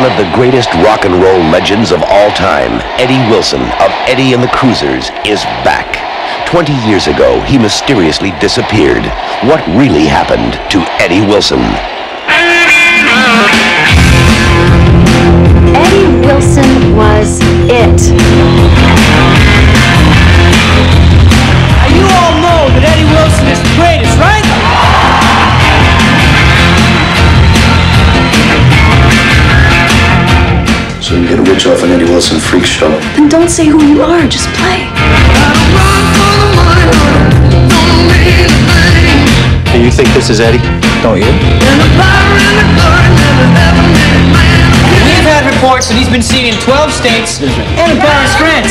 one of the greatest rock and roll legends of all time, Eddie Wilson of Eddie and the Cruisers, is back. 20 years ago, he mysteriously disappeared. What really happened to Eddie Wilson? Eddie Wilson was it. You all know that Eddie Wilson is the greatest, right? So you get a rich off an Eddie Wilson freak show. Then don't say who you are, just play. Do you think this is Eddie? Don't you? We've had reports that he's been seen in 12 states and in Paris, France.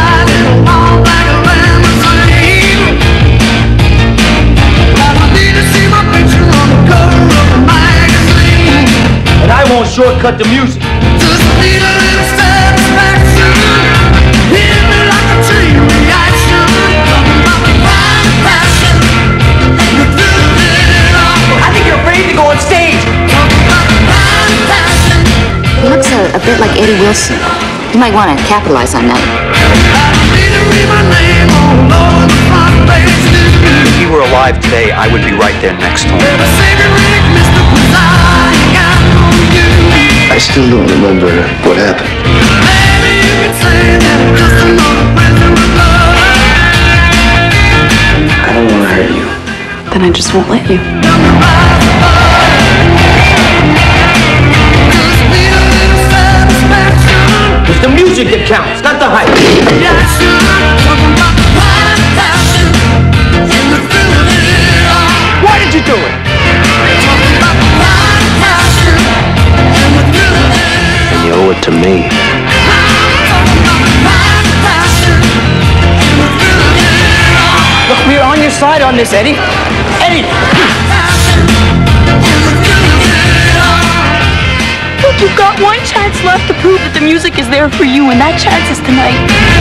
And I won't shortcut the music. Just need a little satisfaction. Hit me like a chain reaction. Talking about the fire and passion. And you're feeling it all. I think you're afraid to go on stage. Talking about the fire and passion. He looks a bit like Eddie Wilson. You might want to capitalize on that. I don't need to read my name all over the front page. If he were alive today, I would be right there next to him. Never say the ring, Mr. Presiding. I know you. I still don't remember what happened. Maybe you could say that I'm just another prisoner of love. I don't want to hurt you. Then I just won't let you. It's the music that counts, not the hype. Why did you do it? And you owe it to me. Look, we're on your side on this, Eddie. Eddie! Look, you've got one chance left to prove that the music is there for you, and that chance is tonight.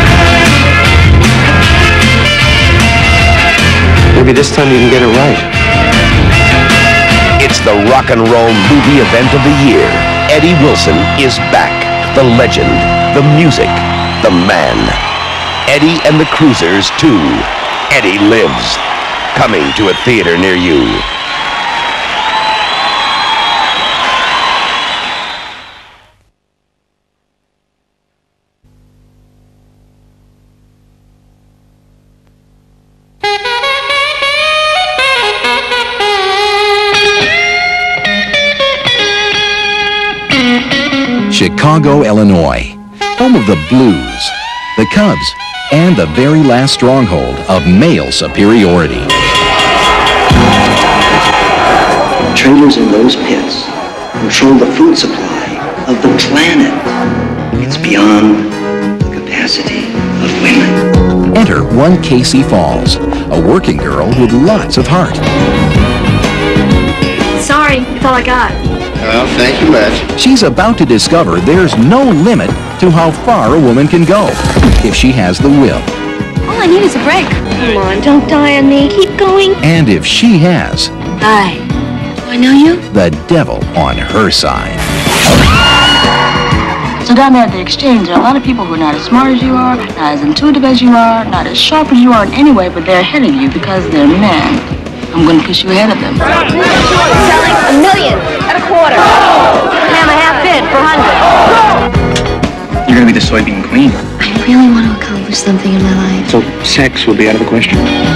Maybe this time you can get it right. It's the rock and roll movie event of the year. Eddie Wilson is back. The legend, the music, the man. Eddie and the Cruisers 2. Eddie Lives. Coming to a theater near you. Chicago, Illinois, home of the Blues, the Cubs, and the very last stronghold of male superiority. Trailers in those pits control the food supply of the planet. It's beyond the capacity of women. Enter one Casey Falls, a working girl with lots of heart. Sorry, that's all I got. Well, thank you much. She's about to discover there's no limit to how far a woman can go if she has the will. All I need is a break. Come on, don't die on me. Keep going. And if she has Hi. Do I know you? the devil on her side. So down there at the exchange, there are a lot of people who are not as smart as you are, not as intuitive as you are, not as sharp as you are in any way, but they're ahead of you because they're men. I'm going to push you ahead of them. Selling $1 million at a quarter. Ham a half bid for 100. You're going to be the soybean queen. I really want to accomplish something in my life. So sex will be out of the question.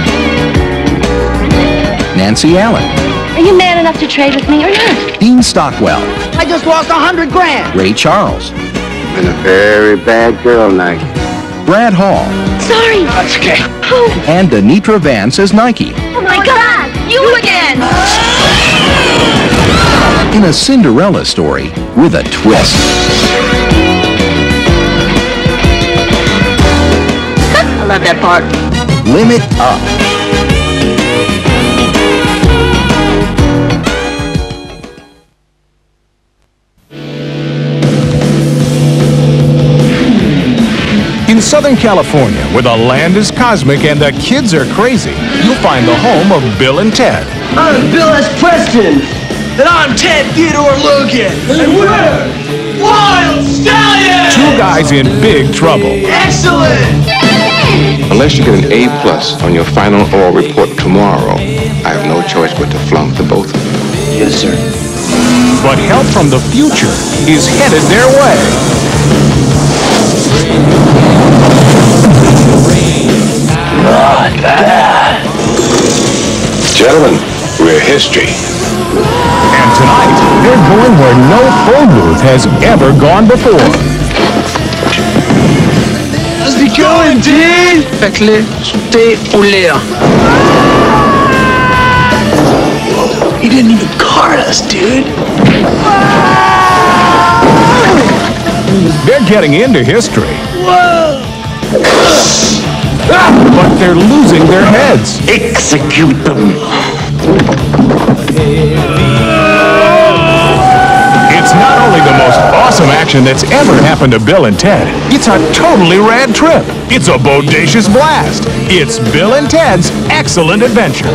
Nancy Allen, Are you man enough to trade with me or not? Dean Stockwell, I just lost $100 grand. Ray Charles, Been a very bad girl, Nike. Brad Hall, Sorry. That's okay. Oh, and Denitra Vance as Nike. oh my God. You again. In a Cinderella story with a twist. I love that part. Limit Up. In Southern California, where the land is cosmic and the kids are crazy, you'll find the home of Bill and Ted. I'm Bill S. Preston. And I'm Ted Theodore Logan. And we're wild stallion! Two guys in big trouble. Excellent! Unless you get an A+ on your final oral report tomorrow, I have no choice but to flunk the both of you. Yes, sir. But help from the future is headed their way. Not bad. Gentlemen, we're history. And tonight, they're going where no phone booth has ever gone before. How's it going, dude? Fait-le, thé au l'air. He didn't even card us, dude. They're getting into history. Whoa! But they're losing their heads. Execute them. It's not only the most awesome action that's ever happened to Bill and Ted, it's a totally rad trip. It's a bodacious blast. It's Bill and Ted's Excellent Adventure.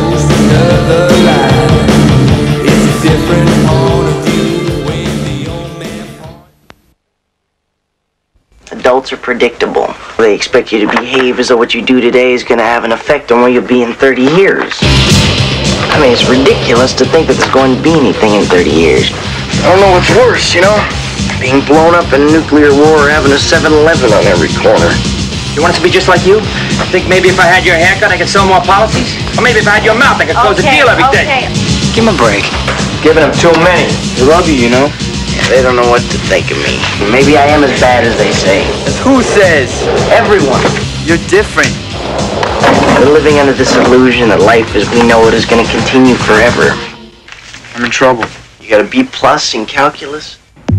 Adults are predictable. They expect you to behave as though what you do today is going to have an effect on where you'll be in 30 years. I mean, it's ridiculous to think that there's going to be anything in 30 years. I don't know what's worse, you know? Being blown up in a nuclear war or having a 7-Eleven on every corner. You want us to be just like you? Think maybe if I had your haircut, I could sell more policies? Or maybe if I had your mouth, I could close a deal every day? Give him a break. Giving them too many. They love you, you know? Yeah, they don't know what to think of me. Maybe I am as bad as they say. Who says? Everyone. You're different. They're living under this illusion that life as we know it is going to continue forever. I'm in trouble. You got a B+ in calculus?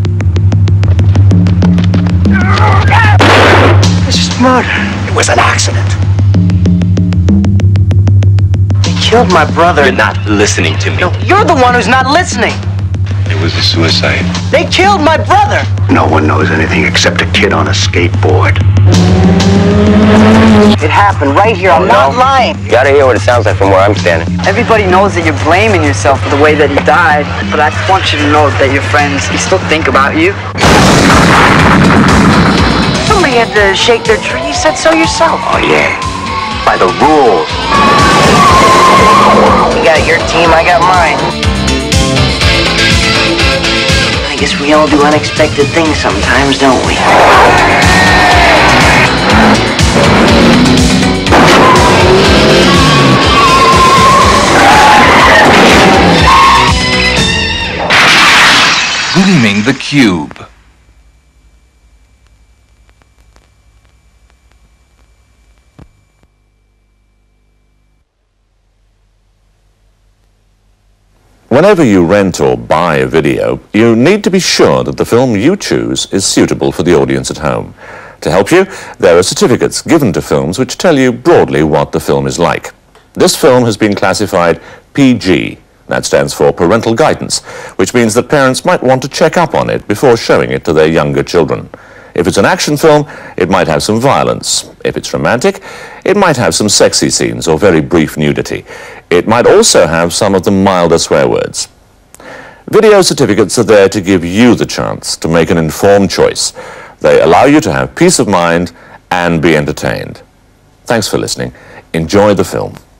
It's just murder. It was an accident. They killed my brother. You're not listening to me. No, you're the one who's not listening. It was a suicide. They killed my brother. No one knows anything except a kid on a skateboard. It happened right here. I'm not lying. You gotta hear what it sounds like from where I'm standing. Everybody knows that you're blaming yourself for the way that he died, but I just want you to know that your friends still think about you. Somebody had to shake their tree. You said so yourself. Oh, yeah. By the rules. You got your team, I got mine. I guess we all do unexpected things sometimes, don't we? Gleaming the Cube. Whenever you rent or buy a video, you need to be sure that the film you choose is suitable for the audience at home. To help you, there are certificates given to films which tell you broadly what the film is like. This film has been classified PG. That stands for parental guidance, which means that parents might want to check up on it before showing it to their younger children. If it's an action film, it might have some violence. If it's romantic, it might have some sexy scenes or very brief nudity. It might also have some of the milder swear words. Video certificates are there to give you the chance to make an informed choice. They allow you to have peace of mind and be entertained. Thanks for listening. Enjoy the film.